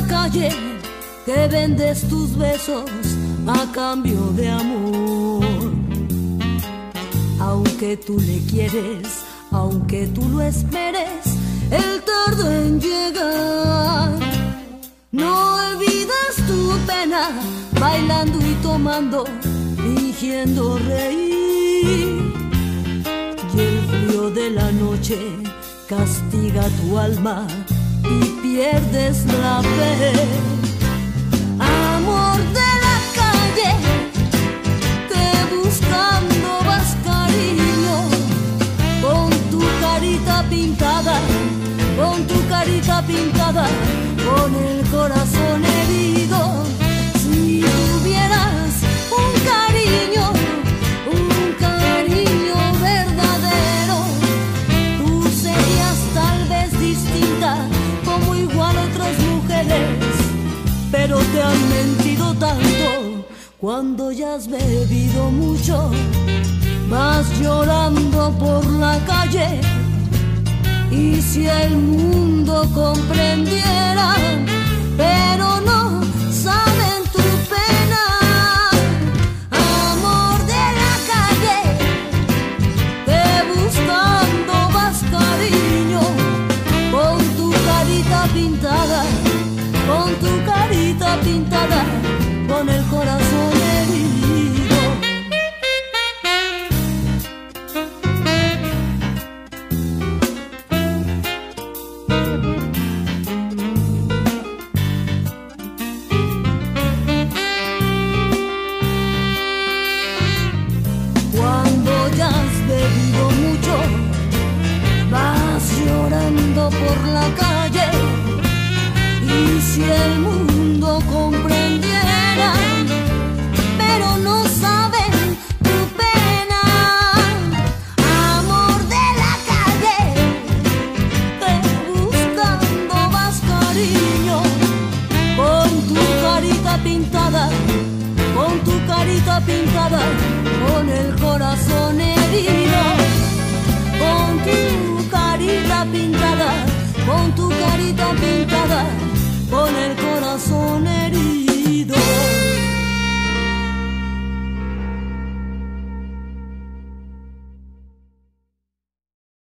calle que vendes tus besos a cambio de amor. Aunque tú le quieres, aunque tú lo esperes, él tarda en llegar. No olvides tu pena, bailando y tomando, fingiendo reír. Y el frío de la noche castiga tu alma y pierdes la fe. Amor de la calle, que buscando vas cariño, con tu carita pintada, con tu carita pintada, con el corazón herido. Si tuvieras un cariño verdadero, tú serías tal vez distinta, como igual otras mujeres, pero te han mentido tanto. Cuando ya has bebido mucho, vas llorando por la calle. Y si el mundo comprendiera, pero no saben tu pena. Amor de la calle, que buscando vas cariño, con tu carita pintada, con tu carita pintada, con el corazón herido. Cuando ya has bebido mucho, vas llorando por la calle. Y si el mundo comprendiera, pero no saben tu pena. Amor de la calle, que buscando vas cariño, con tu carita pintada, con tu carita pintada, con el corazón herido. Con tu carita pintada, con tu carita pintada, con el